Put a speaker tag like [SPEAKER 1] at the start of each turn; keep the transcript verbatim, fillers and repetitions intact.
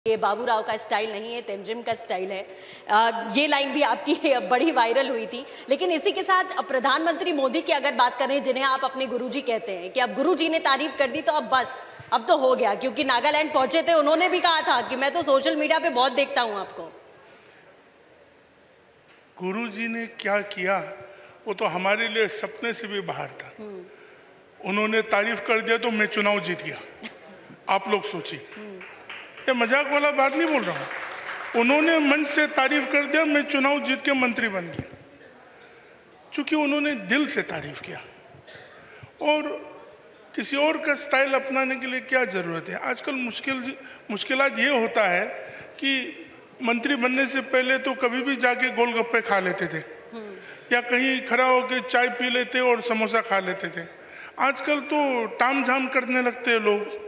[SPEAKER 1] ये बाबूराव का स्टाइल नहीं है, तेंजिन का स्टाइल है। आ, ये लाइन भी आपकी बड़ी वायरल हुई थी। लेकिन इसी के साथ प्रधानमंत्री मोदी की अगर बात करें, जिन्हें आप अपने गुरुजी कहते हैं, कि अब गुरुजी ने तारीफ कर दी तो अब बस अब तो हो गया, क्योंकि नागालैंड पहुंचे थे, उन्होंने भी कहा था कि मैं तो सोशल मीडिया पे बहुत देखता हूं आपको।
[SPEAKER 2] गुरुजी ने क्या किया वो तो हमारे लिए सपने से भी बाहर था। उन्होंने तारीफ कर दिया तो मैं चुनाव जीत गया। आप लोग सोचिए, ये मजाक वाला बात नहीं बोल रहा हूं। उन्होंने मंच से तारीफ कर दिया, मैं चुनाव जीत के मंत्री बन गया, क्योंकि उन्होंने दिल से तारीफ किया। और किसी और का स्टाइल अपनाने के लिए क्या जरूरत है? आजकल मुश्किल मुश्किलात ये होता है कि मंत्री बनने से पहले तो कभी भी जाके गोलगप्पे खा लेते थे, या कहीं खड़ा होकर चाय पी लेते और समोसा खा लेते थे। आजकल तो ताम झाम करने लगते हैं लोग।